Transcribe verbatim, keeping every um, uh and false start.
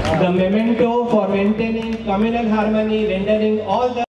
the memento for maintaining communal harmony, rendering all the